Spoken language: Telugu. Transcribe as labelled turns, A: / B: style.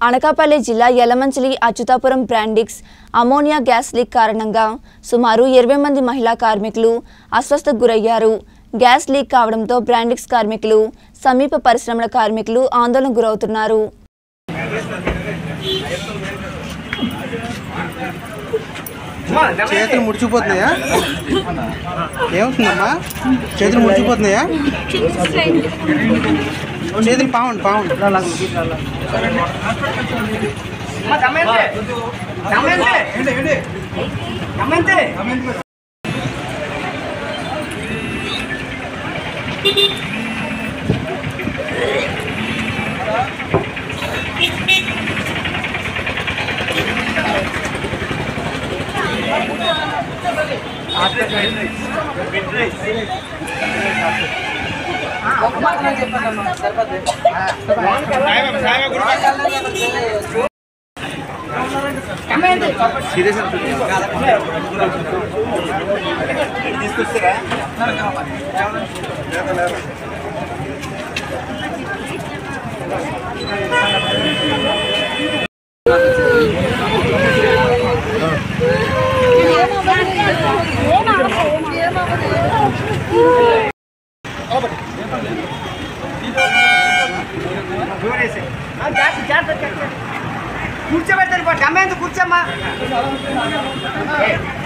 A: అనకాపల్లి జిల్లా Yelamanchili Atchutapuram Brandix ammonia gas leak కారణంగా సుమారు 20 మంది మహిళా కార్మికులు అస్వస్థతకు గురయ్యారు. గ్యాస్ లీక్ కావడంతో బ్రాండిక్స్ కార్మికులు, సమీప పరిశ్రమల కార్మికులు ఆందోళనకు గురవుతున్నారు.
B: చేతులు ముడిచిపోతున్నాయా? ఏమవుతుందమ్మా? చేతులు ముడిచిపోతున్నాయా? చేతులు పావండి పావండి
C: కూర్చోబెడతాను కూర్చోమ్మా.